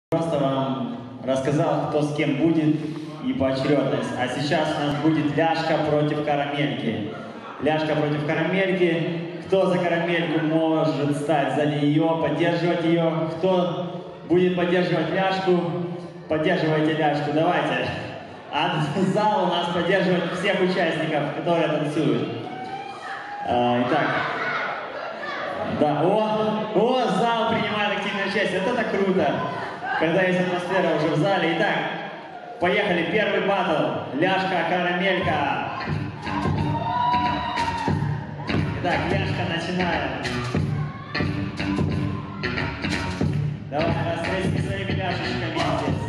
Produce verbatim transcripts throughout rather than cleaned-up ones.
Просто вам рассказал, кто с кем будет и поочередность. А сейчас у нас будет ляжка против карамельки. Ляжка против карамельки. Кто за карамельку может стать сзади ее, поддерживать ее. Кто будет поддерживать ляжку, поддерживайте ляжку. Давайте. А зал у нас поддерживает всех участников, которые танцуют. А, итак. Да, о, о, зал принимает активное участие. Вот это круто, когда есть атмосфера уже в зале. Итак, поехали. Первый баттл. Ляжка, карамелька. Итак, ляжка, начинаем. Давай, растрясти своими ляжечками здесь.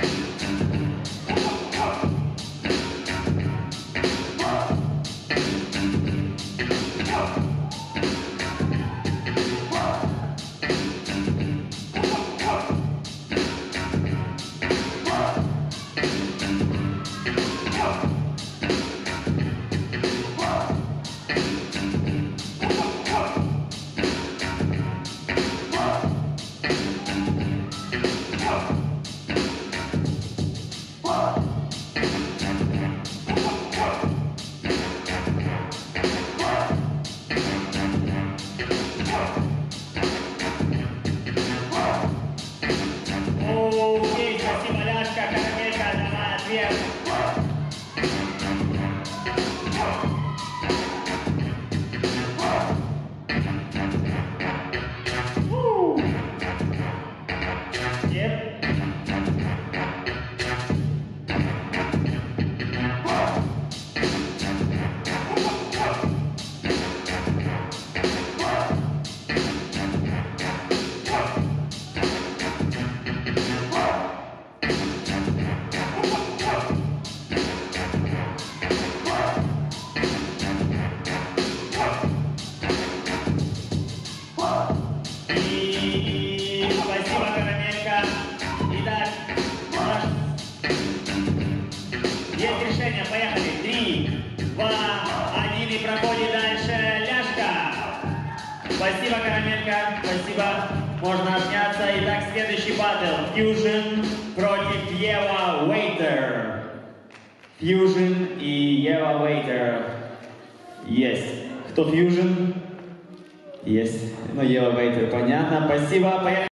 Окей, спасибо, ляжка, карамелька, давай ответ. Нет. И спасибо, карамелька. Итак, есть решение, поехали. Три, два, один и проходит дальше ляжка. Спасибо, карамелька, спасибо. Можно обняться. Итак, следующий баттл. Fusion против Ева Waiter. Fusion и Ева Waiter. Есть. Кто Fusion? Есть. Ну, Ева Waiter, понятно. Спасибо. Поехали.